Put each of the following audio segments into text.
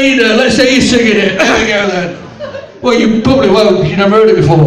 leader. Let's hear you singing it. There we go then. Well, you probably won't because you've never heard it before.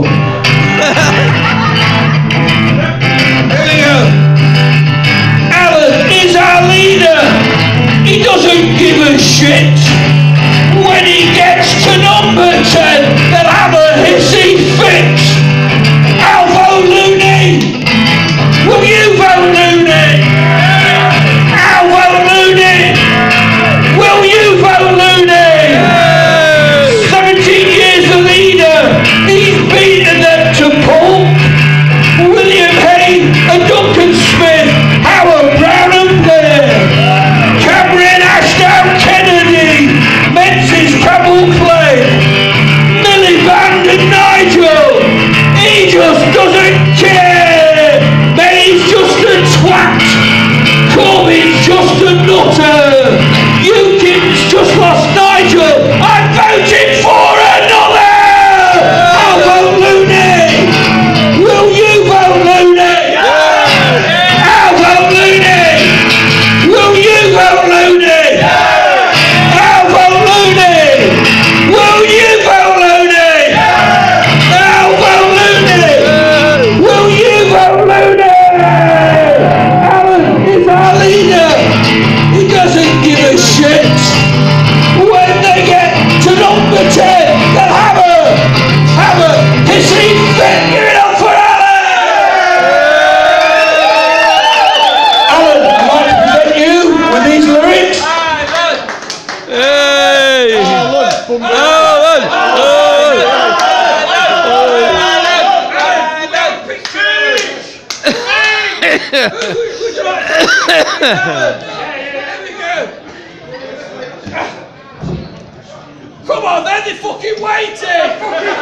There we go. Alan is our leader. He doesn't give a shit. When he gets to number 10, they'll have a hissy fit. I'll vote Loony. Will you vote Loony? I'll vote Loony. Will you vote Loony? 17 years a leader. He's beaten them to pulp. William Hay and Duncan Smith, Howard Brown and Blair, Cameron Ashdown Kennedy, Menzies Cabell Clay, Miliband and Nigel. He just doesn't care. May's just a twat. Corbyn's just a nutter. UKIP's just lost Nigel. I'm voting for another. I'll vote Loony. Will you vote Loony? I'll vote Loony. Will you vote Loony? I'll vote Loony. Will you vote Loony? I'll vote Loony. Will you vote Loony? Alan is our leader. He doesn't give a shit. When they get to number 10, they'll have a hissy fit. Give it up for Alan! Alan, I'd like to present you with these lyrics. Hey! Come on, then, they're fucking waiting!